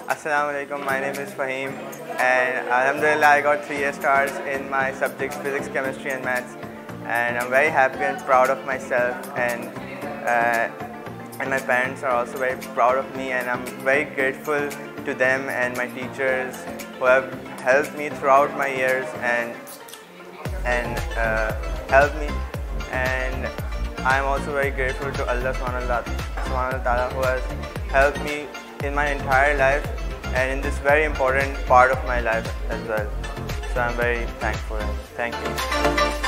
Assalamu alaikum, my name is Fahim and Alhamdulillah I got 3 stars in my subjects physics, chemistry and maths, and I'm very happy and proud of myself, and my parents are also very proud of me, and I'm very grateful to them and my teachers who have helped me throughout my years and helped me, and I'm also very grateful to Allah subhanahu wa ta'ala who has helped me in my entire life and in this very important part of my life as well. So I'm very thankful. Thank you.